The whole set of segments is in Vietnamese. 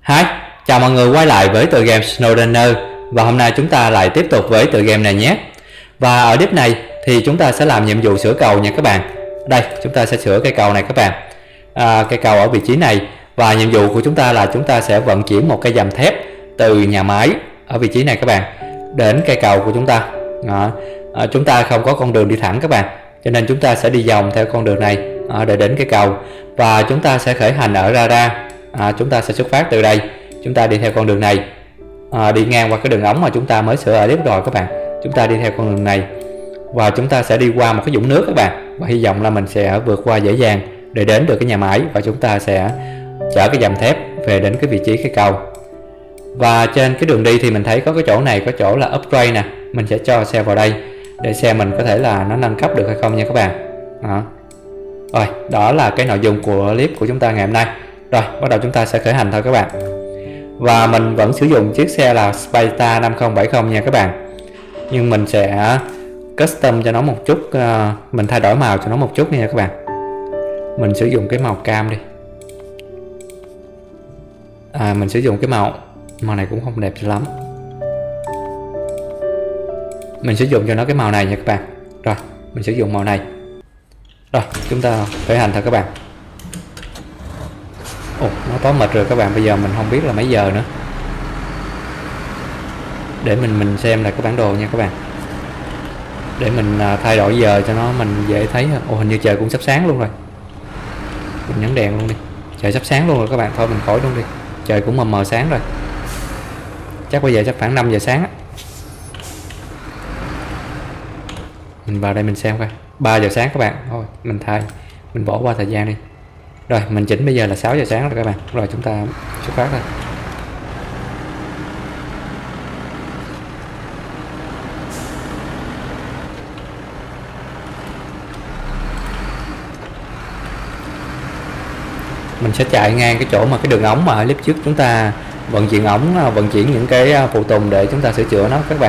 Hi, chào mọi người quay lại với tựa game Snowrunner. Và hôm nay chúng ta lại tiếp tục với tựa game này nhé. Và ở clip này thì chúng ta sẽ làm nhiệm vụ sửa cầu nha các bạn. Đây, chúng ta sẽ sửa cây cầu này các bạn. Cây cầu ở vị trí này. Và nhiệm vụ của chúng ta là chúng ta sẽ vận chuyển một cây dầm thép từ nhà máy ở vị trí này các bạn đến cây cầu của chúng ta. Chúng ta không có con đường đi thẳng các bạn, cho nên chúng ta sẽ đi vòng theo con đường này để đến cây cầu. Và chúng ta sẽ khởi hành ở radar. Chúng ta sẽ xuất phát từ đây, chúng ta đi theo con đường này, đi ngang qua cái đường ống mà chúng ta mới sửa ở clip rồi các bạn. Chúng ta đi theo con đường này và chúng ta sẽ đi qua một cái vũng nước các bạn, và hy vọng là mình sẽ vượt qua dễ dàng để đến được cái nhà máy, và chúng ta sẽ chở cái dầm thép về đến cái vị trí cái cầu. Và trên cái đường đi thì mình thấy có cái chỗ này, có chỗ là upgrade nè, mình sẽ cho xe vào đây để xe mình có thể là nó nâng cấp được hay không nha các bạn. Rồi, đó là cái nội dung của clip của chúng ta ngày hôm nay. Rồi, bắt đầu chúng ta sẽ khởi hành thôi các bạn. Và mình vẫn sử dụng chiếc xe là Spyta 5070 nha các bạn. Nhưng mình sẽ custom cho nó một chút, mình thay đổi màu cho nó một chút nha các bạn. Mình sử dụng cái màu cam đi. Mình sử dụng cái màu này cũng không đẹp cho lắm. Mình sử dụng cho nó cái màu này nha các bạn. Rồi, mình sử dụng màu này. Rồi, chúng ta khởi hành thôi các bạn. Nó tối mệt rồi các bạn, bây giờ mình không biết là mấy giờ nữa. Để mình xem lại cái bản đồ nha các bạn, để mình thay đổi giờ cho nó mình dễ thấy. Hình như trời cũng sắp sáng luôn rồi. Mình nhấn đèn luôn đi. Trời sắp sáng luôn rồi các bạn, thôi mình khỏi luôn đi. Trời cũng mờ mờ sáng rồi. Chắc bây giờ chắc khoảng 5 giờ sáng á. Mình vào đây mình xem coi. 3 giờ sáng các bạn. Thôi mình bỏ qua thời gian đi. Rồi, mình chỉnh bây giờ là 6 giờ sáng rồi các bạn. Rồi chúng ta xuất phát thôi. Mình sẽ chạy ngang cái chỗ mà cái đường ống mà ở clip trước chúng ta vận chuyển những cái phụ tùng để chúng ta sửa chữa nó các bạn.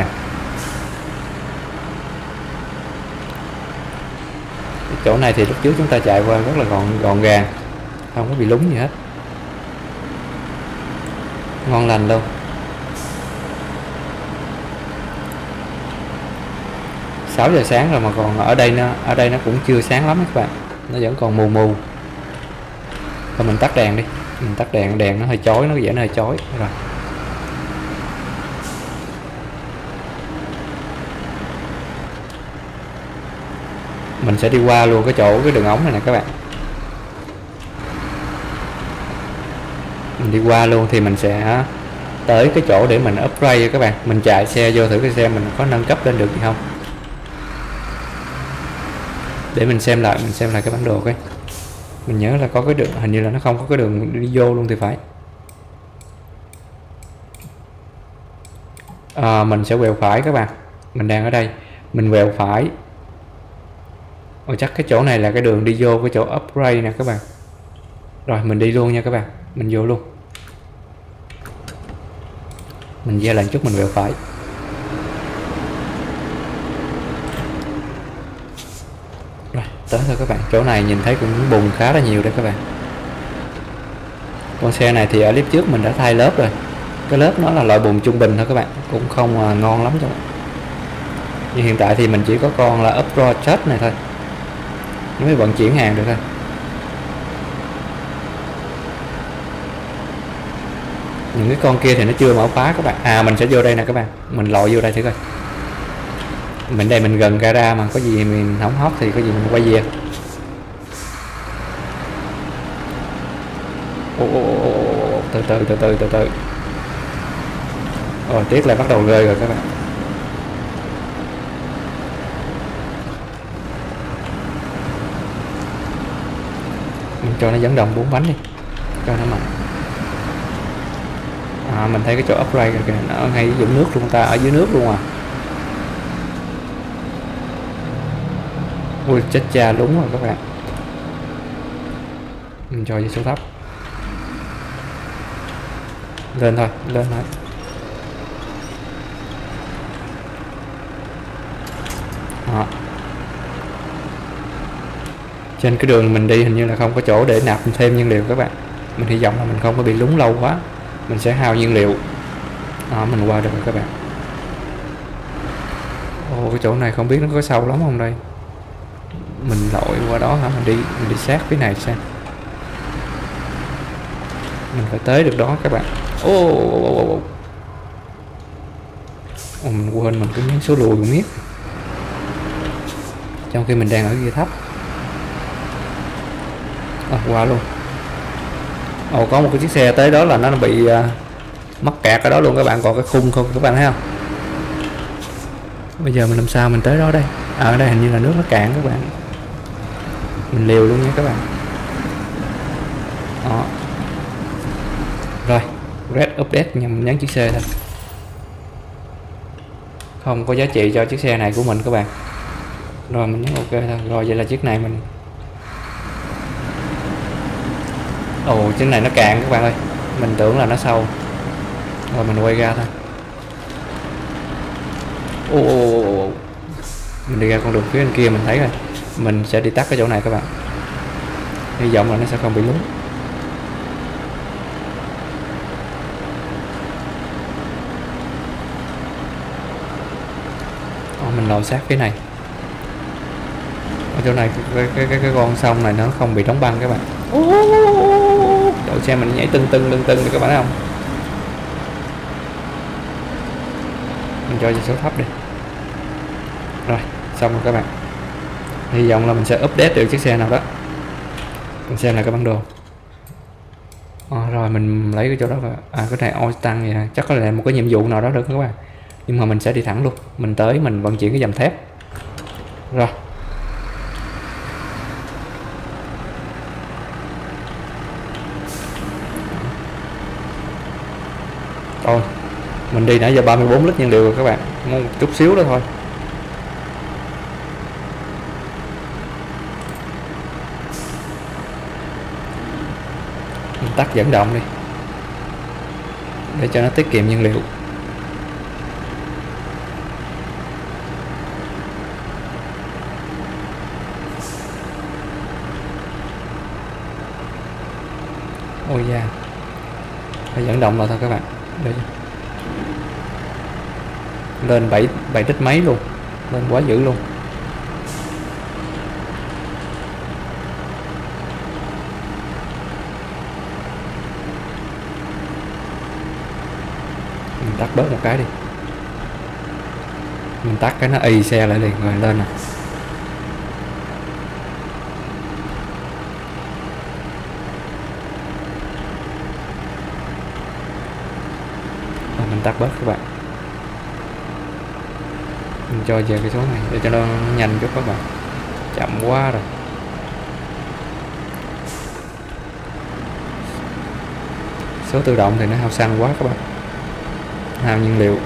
Cái chỗ này thì lúc trước chúng ta chạy qua rất là gọn gàng, không có bị lúng gì hết, ngon lành luôn. 6 giờ sáng rồi mà còn ở đây nó cũng chưa sáng lắm các bạn, nó vẫn còn mù mù. Thôi mình tắt đèn đi, mình tắt đèn nó hơi chói, nó hơi chói rồi. Mình sẽ đi qua luôn cái đường ống này nè các bạn. Mình đi qua luôn thì mình sẽ tới cái chỗ để mình upgrade các bạn. Mình chạy xe vô thử cái xe mình có nâng cấp lên được gì không, để mình xem lại cái bản đồ coi. Mình nhớ là có cái đường, hình như là nó không có cái đường đi vô luôn thì phải. Mình sẽ quẹo phải các bạn. Mình đang ở đây, mình quẹo phải. Chắc cái chỗ này là cái đường đi vô cái chỗ upgrade nè các bạn. Rồi mình đi luôn nha các bạn, mình vô luôn. Mình ra lần chút mình quẹo phải. Rồi tới thôi các bạn. Chỗ này nhìn thấy cũng bùn khá là nhiều đấy các bạn. Con xe này thì ở clip trước mình đã thay lớp rồi. Cái lớp nó là loại bùn trung bình thôi các bạn, cũng không ngon lắm cho bạn. Nhưng hiện tại thì mình chỉ có con là upgrade chất này thôi, nó mới vận chuyển hàng được thôi. Những cái con kia thì nó chưa mở khóa các bạn. Mình sẽ vô đây nè các bạn, mình lội vô đây thử coi. Mình đây mình gần gara mà, có gì mình hỏng hóc thì có gì mình quay về. Từ từ. Tiếc lại bắt đầu rơi rồi các bạn. Mình cho nó dẫn động 4 bánh đi, cho nó mạnh. Mình thấy cái chỗ upgrade kìa, nó ngay vũng nước luôn, ta ở dưới nước luôn à. Ui chết cha, lúng rồi các bạn. Mình cho về số thấp. Lên thôi. Trên cái đường mình đi hình như là không có chỗ để nạp thêm nhiên liệu các bạn. Mình hy vọng là mình không có bị lúng lâu quá. mình sẽ hao nhiên liệu. Đó, mình qua được rồi các bạn. Ồ, cái chỗ này không biết nó có sâu lắm không đây. Mình lội qua đó hả? Mình đi sát phía này xem. Mình phải tới được đó các bạn. Ô, mình quên mình cứ nhấn số lùi miết, trong khi mình đang ở kia thấp. Qua luôn. Có một cái chiếc xe tới đó là nó bị mắc kẹt ở đó luôn các bạn. Còn cái khung không các bạn thấy không? Bây giờ mình làm sao mình tới đó đây? Ở đây hình như là nước nó cạn các bạn. Mình liều luôn nha các bạn. Đó. Rồi, red update nhằm nhấn chiếc xe thôi. Không có giá trị cho chiếc xe này của mình các bạn. Rồi mình nhấn ok thôi. Rồi vậy là chiếc này mình. Chiếc này nó cạn các bạn ơi. Mình tưởng là nó sâu. Rồi mình quay ra thôi. Mình đi ra con đường phía bên kia mình thấy rồi. Mình sẽ đi tắt cái chỗ này các bạn. Hy vọng là nó sẽ không bị lún. Mình lội sát phía này. Ở chỗ này cái con sông này nó không bị đóng băng các bạn. Đội xe mình nhảy tưng tưng được các bạn thấy không? Mình cho số thấp đi. Rồi xong rồi các bạn. Hy vọng là mình sẽ update được chiếc xe nào đó. Mình xem lại cái bản đồ. Rồi mình lấy cái chỗ đó và cái này oi tăng vậy. Chắc có là một cái nhiệm vụ nào đó được các bạn. Nhưng mà mình sẽ đi thẳng luôn. Mình tới mình vận chuyển cái dầm thép. Rồi. Mình đi nãy giờ 34 lít nhiên liệu rồi các bạn. Một chút xíu đó thôi. Mình tắt dẫn động đi để cho nó tiết kiệm nhiên liệu. Ôi da, phải dẫn động lại thôi các bạn. Để lên 7 lít mấy luôn, lên quá dữ luôn. Mình tắt bớt một cái đi. Mình tắt cái nó y xe lại liền rồi lên nè. Mình tắt bớt các bạn. Mình cho về cái số này để cho nó nhanh chút các bạn. Chậm quá rồi. Số tự động thì nó hao xăng quá các bạn. Hao nhiên liệu.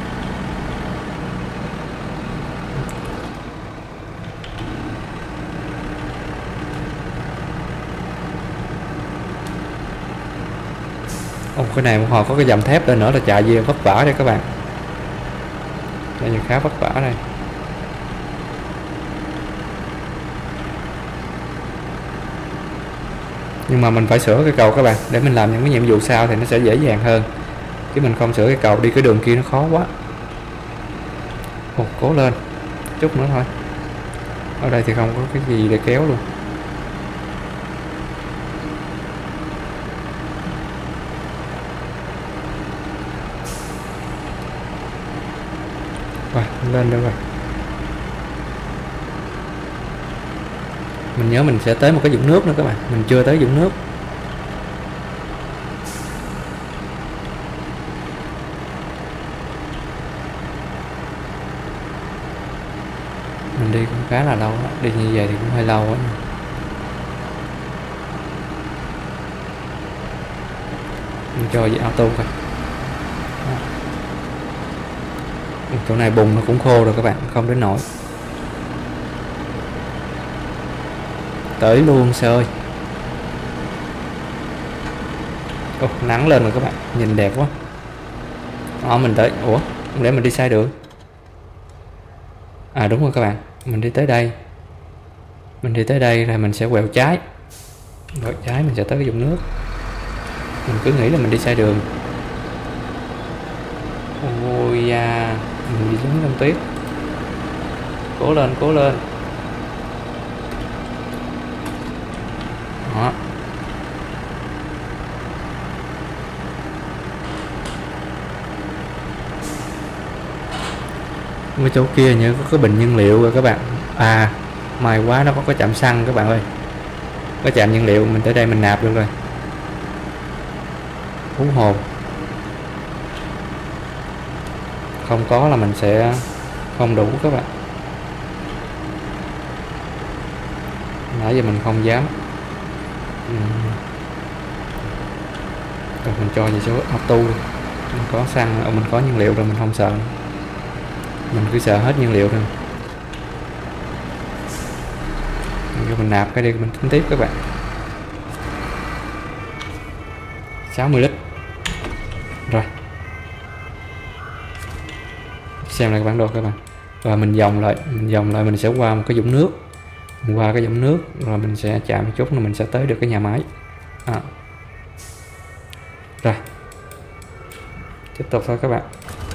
Cái này một hồi có cái dầm thép lên nữa là chạy về vất vả đây các bạn. Đây là khá vất vả đây. Nhưng mà mình phải sửa cái cầu các bạn, để mình làm những cái nhiệm vụ sau thì nó sẽ dễ dàng hơn. Chứ mình không sửa cái cầu đi cái đường kia nó khó quá. Cố lên chút nữa thôi. Ở đây thì không có cái gì để kéo luôn. Rồi, lên được rồi. Mình nhớ mình sẽ tới một cái vũng nước nữa các bạn. Mình chưa tới vũng nước. Mình đi cũng khá là lâu đó. Đi như vậy thì cũng hơi lâu quá. Mình cho về auto coi. Chỗ này bùn nó cũng khô rồi các bạn, không đến nổi. Tới luôn xe ơi. Nắng lên rồi các bạn, nhìn đẹp quá. Mình tới. Để mình đi sai đường. Đúng rồi các bạn, mình đi tới đây. Mình đi tới đây rồi mình sẽ quẹo trái. Quẹo trái mình sẽ tới cái vùng nước. Mình cứ nghĩ là mình đi sai đường. Ôi da, mình bị lún trong tuyết. Cố lên, cố lên. Đó. Cái chỗ kia như có cái bình nhiên liệu rồi các bạn. À, may quá nó có cái trạm xăng các bạn ơi. Cái trạm nhiên liệu mình tới đây mình nạp được rồi. Hú hồn. Không có là mình sẽ không đủ các bạn. Nãy giờ mình không dám. Rồi mình cho về số auto. Mình có xăng, mình có nhiên liệu rồi mình không sợ. Mình cứ sợ hết nhiên liệu thôi. Mình nạp cái đi mình tính tiếp các bạn. 60 lít. Rồi. Xem lại cái bản đồ các bạn. Và mình vòng lại, mình sẽ qua một cái vũng nước. Mình qua cái vũng nước rồi mình sẽ chạm một chút là mình sẽ tới được cái nhà máy. Rồi. Tiếp tục thôi các bạn.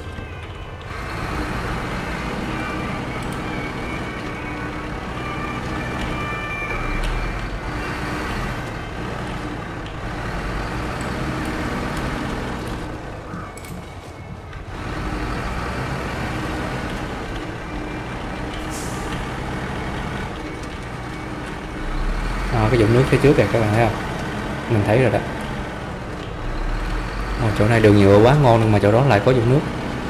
Cái vũng nước phía trước kìa các bạn thấy không? Mình thấy rồi đó. Chỗ này đường nhựa quá ngon nhưng mà chỗ đó lại có vũng nước.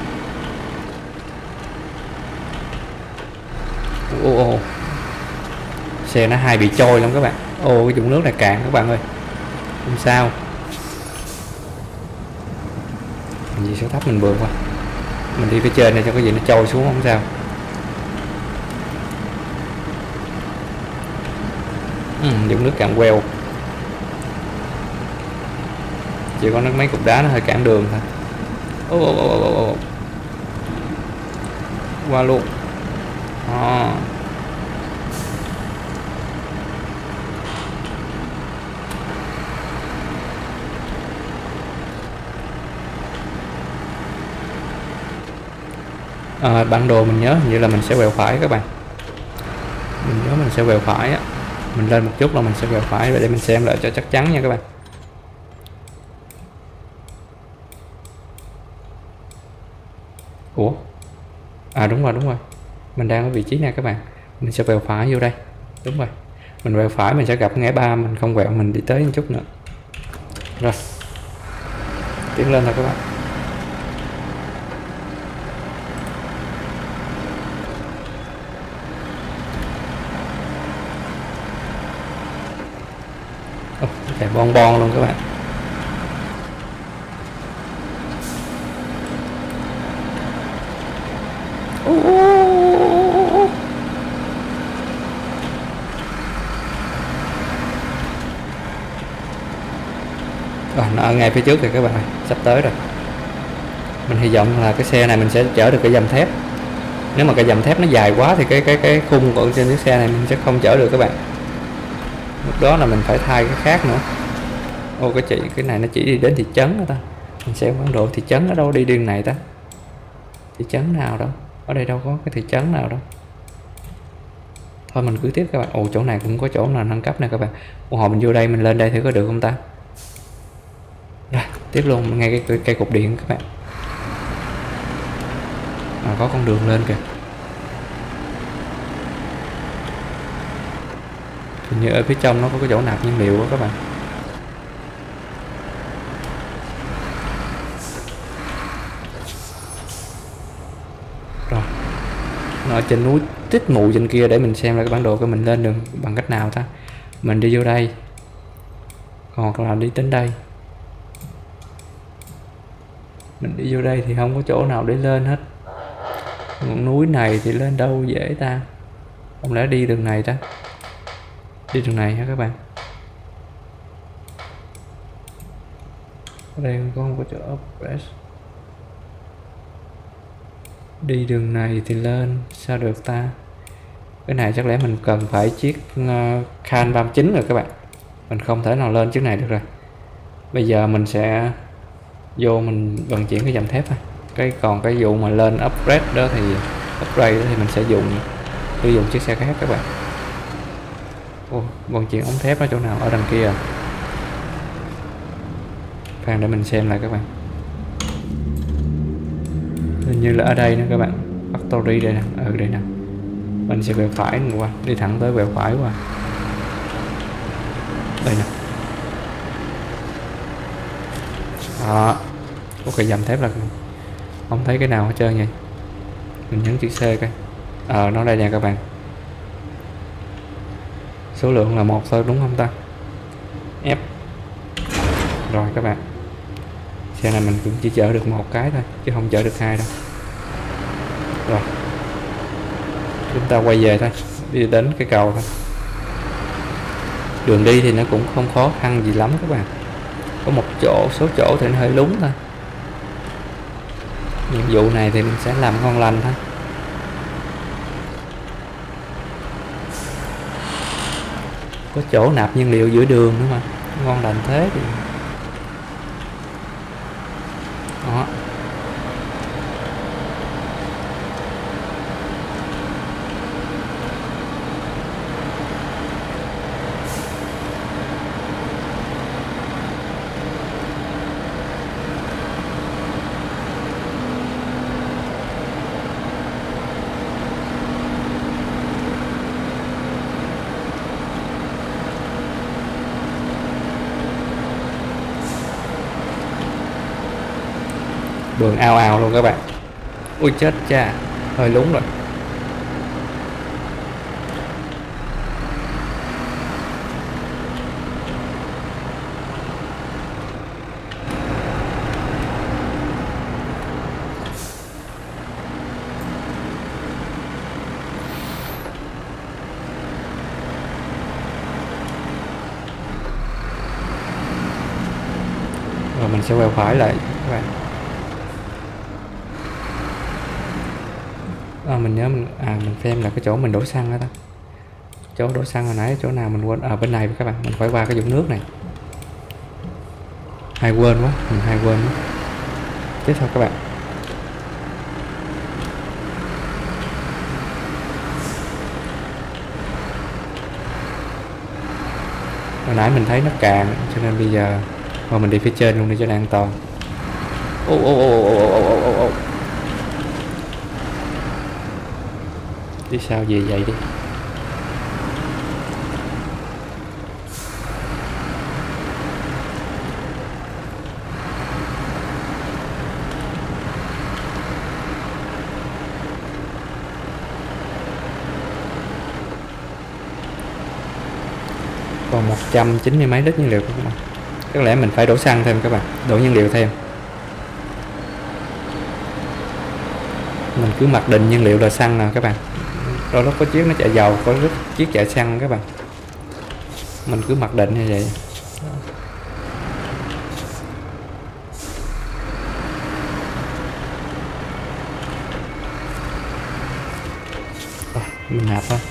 Xe nó hay bị trôi lắm các bạn. Cái vũng nước này cạn các bạn ơi. Không sao. Mình gì số thấp mình vượt qua. Mình đi phía trên này cho cái gì nó trôi xuống không sao. Vũng nước cạn queo. Chỉ có mấy cục đá nó hơi cản đường thôi. Qua luôn. Bản đồ mình nhớ như là mình sẽ quẹo phải các bạn. Mình nhớ mình sẽ quẹo phải á. Mình lên một chút là mình sẽ quẹo phải. Vậy để mình xem lại cho chắc chắn nha các bạn. Ủa? Đúng rồi. Mình đang ở vị trí này các bạn. Mình sẽ quẹo phải vô đây. Đúng rồi. Mình quẹo phải mình sẽ gặp ngã ba. Mình không quẹo mình đi tới một chút nữa. Rồi. Tiến lên thôi các bạn. Chạy bon bon luôn các bạn. Nó ở ngay phía trước rồi các bạn ơi, sắp tới rồi. Mình hy vọng là cái xe này mình sẽ chở được cái dầm thép. Nếu mà cái dầm thép nó dài quá thì cái khung của trên chiếc xe này mình sẽ không chở được các bạn. Lúc đó là mình phải thay cái khác nữa. Cái này nó chỉ đi đến thị trấn đó ta. Mình xem bản đồ thị trấn ở đâu, đi đường này ta. Thị trấn nào đâu? Ở đây đâu có cái thị trấn nào đâu. Thôi mình cứ tiếp các bạn. Chỗ này cũng có chỗ nào nâng cấp này các bạn. Hồi mình vô đây mình lên đây thử có được không ta. Rồi tiếp luôn ngay cái cây cột điện các bạn. Có con đường lên kìa. Hình như ở phía trong nó có cái chỗ nạp nhiên liệu đó các bạn. Rồi. Nó ở trên núi tích mù trên kia, để mình xem lại cái bản đồ của mình lên đường bằng cách nào ta. Mình đi vô đây. Hoặc là đi đến đây. Mình đi vô đây thì không có chỗ nào để lên hết. Ngọn núi này thì lên đâu dễ ta. Không lẽ đi đường này ta. Đi đường này hả các bạn. Ở đây không có chỗ upgrade. Đi đường này thì lên sao được ta. Cái này chắc lẽ mình cần phải chiếc Khan 39 rồi các bạn. Mình không thể nào lên chiếc này được rồi. Bây giờ mình sẽ vô mình vận chuyển cái dầm thép thôi. Còn cái vụ mà lên upgrade đó thì mình sẽ sử dụng chiếc xe khác các bạn. Vận chuyển ống thép ở chỗ nào? Ở đằng kia. Khoan để mình xem lại các bạn. Hình như là ở đây nữa các bạn. Factory đây nè. Đây nè. Mình sẽ quẹo phải qua, đi thẳng tới quẹo phải qua. Đây nè. Đó. Có cái dầm thép là không thấy cái nào hết trơn vậy. Mình nhấn chữ C coi. Nó đây nè các bạn. Số lượng là 1 thôi đúng không ta? F. Rồi các bạn. Xe này mình cũng chỉ chở được 1 cái thôi chứ không chở được 2 đâu. Rồi. Chúng ta quay về thôi, đi đến cái cầu thôi. Đường đi thì nó cũng không khó khăn gì lắm các bạn. Có số chỗ thì nó hơi lúng thôi. Nhiệm vụ này thì mình sẽ làm ngon lành thôi. Có chỗ nạp nhiên liệu giữa đường nữa mà. Ngon lành thế thì đó. Đường ao ào luôn các bạn. Ui chết cha, hơi lúng rồi. Rồi mình sẽ quẹo phải lại các bạn. Mình nhớ mình xem là cái chỗ mình đổ xăng đó ta. Chỗ đổ xăng hồi nãy chỗ nào mình quên. Bên này các bạn, mình phải qua cái vũng nước này. Hay quên quá, mình hay quên quá. Tiếp thôi các bạn. Hồi nãy mình thấy nó cạn cho nên bây giờ mình đi phía trên luôn đi cho nó an toàn. Đi sao về vậy đi. Còn 190 mấy lít nhiên liệu các bạn. Có lẽ mình phải đổ xăng thêm các bạn, đổ nhiên liệu thêm. Mình cứ mặc định nhiên liệu là xăng nè các bạn. Đôi lúc có chiếc nó chạy dầu, có lúc chiếc chạy xăng các bạn. Mình cứ mặc định như vậy. Mình nạp thôi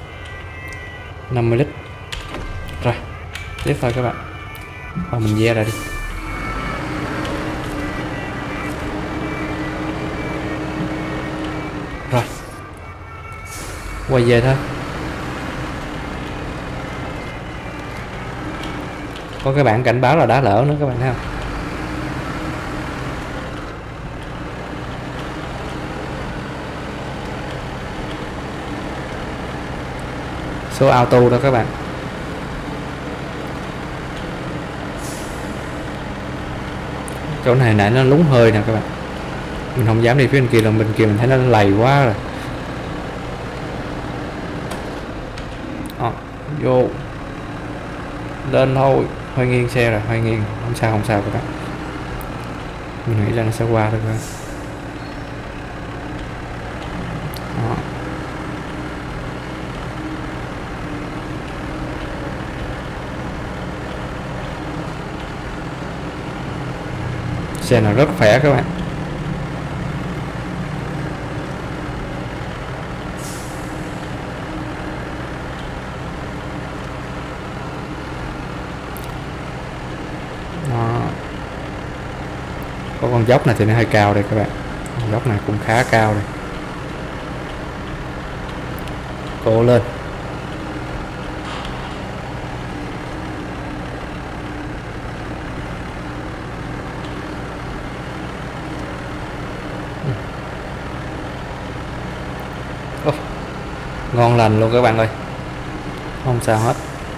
50 lít. Rồi tiếp thôi các bạn. Mình ve ra đi. Rồi quay về thôi. Có cái bảng cảnh báo là đá lở nữa các bạn thấy không? Số auto đó các bạn. Chỗ này nãy nó lúng hơi nè các bạn. Mình không dám đi phía bên kia, bên kia mình thấy nó lầy quá rồi. Vô lên thôi. Hơi nghiêng xe rồi, hơi nghiêng. Không sao các bạn. Mình nghĩ là nó sẽ qua thôi các bạn. Đó. Xe nào rất khỏe các bạn. Đó. Có con dốc này thì nó hơi cao đây các bạn. Góc này cũng khá cao đây. Cố lên. Ngon lành luôn các bạn ơi, không sao hết.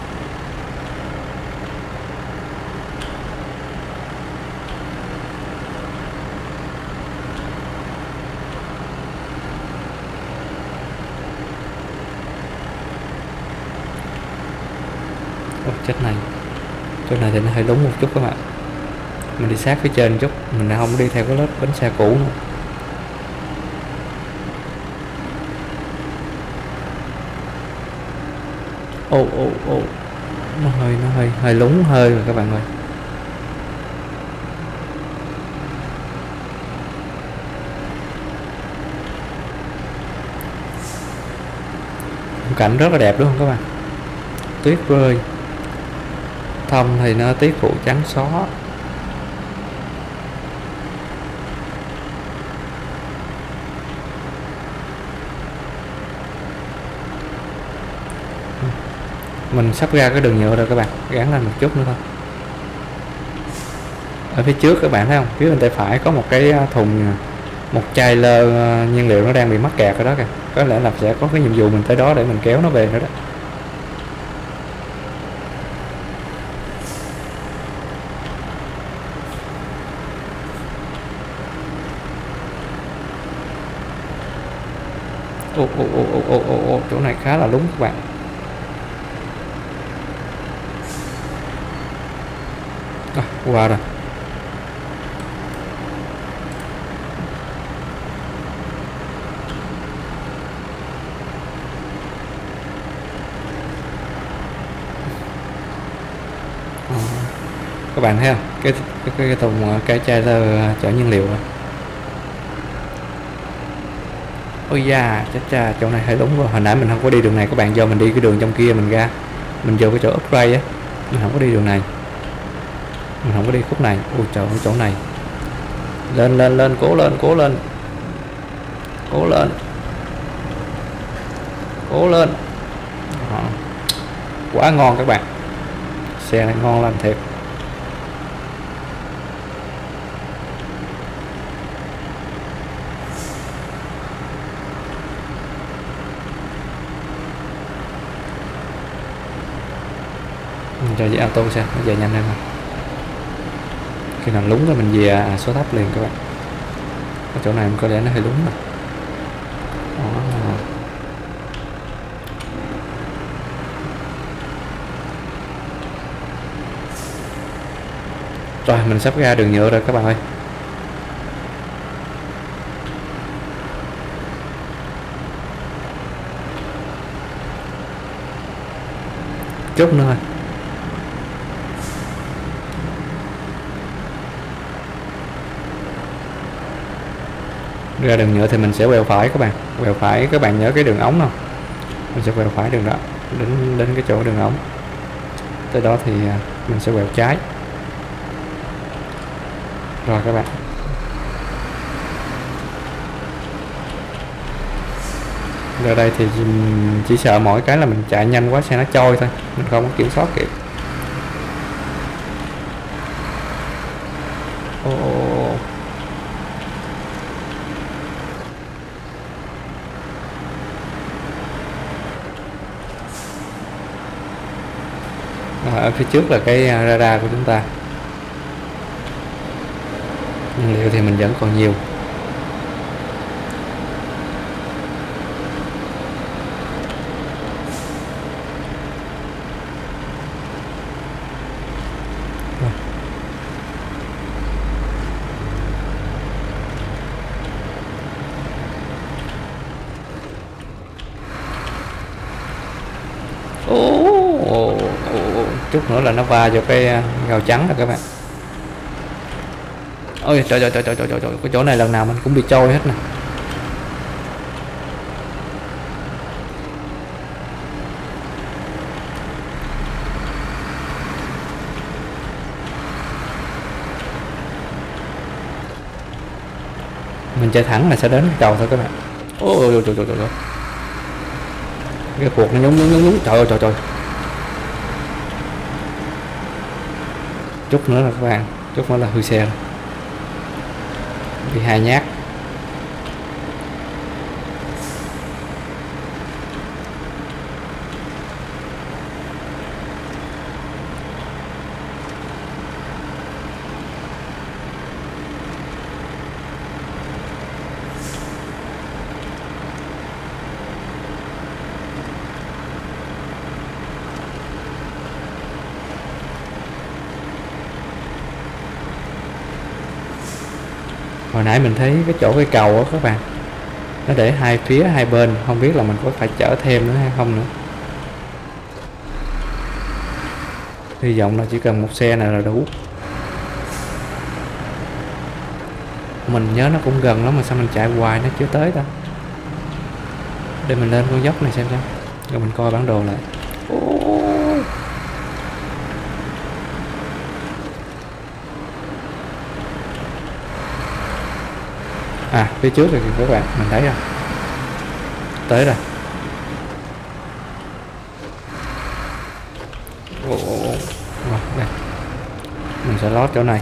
Chết này, chỗ này thì nó hơi lúng một chút các bạn. Mình đi sát phía trên một chút, mình không đi theo cái lớp bánh xe cũ nữa. Ô nó hơi lúng hơi rồi các bạn ơi. Cảnh rất là đẹp đúng không các bạn? Tuyết rơi, thông thì nó tuyết phủ trắng xóa. Mình sắp ra cái đường nhựa rồi các bạn, gắn lên một chút nữa thôi. Ở phía trước các bạn thấy không, phía bên tay phải có một cái thùng, một chai lơ nhiên liệu nó đang bị mắc kẹt ở đó kìa. Có lẽ là sẽ có cái nhiệm vụ mình tới đó để mình kéo nó về nữa đó. Chỗ này khá là lúng các bạn. Qua rồi. Các bạn thấy không, cái thùng cái chai chở nhiên liệu rồi. Ôi da, chết cha, chỗ này hơi đúng rồi. Hồi nãy mình không có đi đường này các bạn, do mình đi cái đường trong kia mình ra, mình vô cái chỗ upgrade á, mình không có đi đường này, mình không có đi khúc này. Ôi trời ơi, chỗ này lên, cố lên đó. Quá ngon các bạn, xe này ngon lành thiệt. Mình cho với auto xem nó về nhanh hơn. Khi nào lúng rồi mình về số thấp liền các bạn. Ở chỗ này mình có lẽ nó hơi lúng rồi. Rồi mình sắp ra đường nhựa rồi các bạn ơi. Chút nữa thôi. Ra đường nhựa thì mình sẽ quẹo phải các bạn. Quẹo phải, các bạn nhớ cái đường ống không? Mình sẽ quẹo phải đường đó, đến cái chỗ đường ống. Tới đó thì mình sẽ quẹo trái. Rồi các bạn. Ra đây thì chỉ sợ mỗi cái là mình chạy nhanh quá xe nó trôi thôi, mình không có kiểm soát kịp. Ở phía trước là cái radar của chúng ta. Nhiên liệu thì mình vẫn còn nhiều. Chút nữa là nó va vào cái gào trắng rồi các bạn. Ôi trời, cái chỗ này lần nào mình cũng bị trôi hết nè. Mình chạy thẳng là sẽ đến cái cầu thôi các bạn. Ôi trời trời trời, cái cuộc nó nhúng trời ơi trời trời. Chút nữa là các bạn, chút nữa là hư xe rồi. Bị 2 nhát. Hồi nãy mình thấy cái chỗ cái cầu á các bạn, nó để hai phía hai bên, không biết là mình có phải chở thêm nữa hay không nữa. Hy vọng là chỉ cần một xe này là đủ. Mình nhớ nó cũng gần lắm mà sao mình chạy hoài nó chưa tới ta. Để mình lên con dốc này xem sao, rồi mình coi bản đồ lại. À phía trước rồi các bạn, mình thấy rồi, tới rồi. Rồi, đây. Mình sẽ lót chỗ này.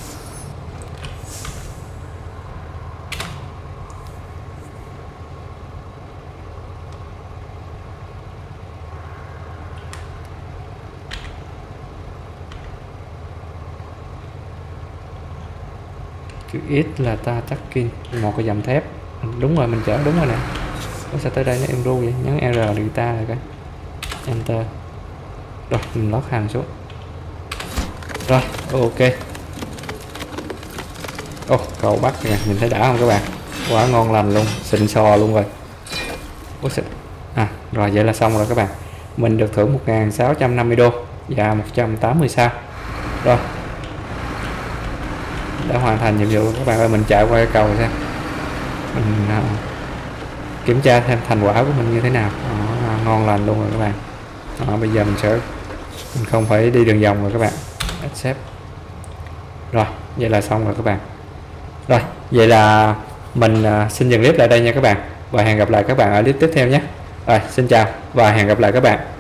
Chữ X là ta Takin, một cái dầm thép. Đúng rồi, mình chở đúng rồi nè. Ủa sao tới đây nó em ru vậy? Nhấn R guitar rồi cái Enter. Rồi mình lót hàng xuống. Rồi ok. Cầu bắt kìa, mình thấy đã không các bạn? Quá ngon lành luôn, xịn sò luôn rồi. Rồi vậy là xong rồi các bạn. Mình được thưởng 1.650 đô và 180 sao. Rồi, đã hoàn thành nhiệm vụ các bạn ơi. Mình chạy qua cái cầu xem, mình kiểm tra thêm thành quả của mình như thế nào. Ngon lành luôn rồi các bạn. Bây giờ mình không phải đi đường vòng rồi các bạn. Accept. Rồi vậy là xong rồi các bạn. Rồi vậy là mình xin dừng clip lại đây nha các bạn, và hẹn gặp lại các bạn ở clip tiếp theo nhé. Rồi xin chào và hẹn gặp lại các bạn.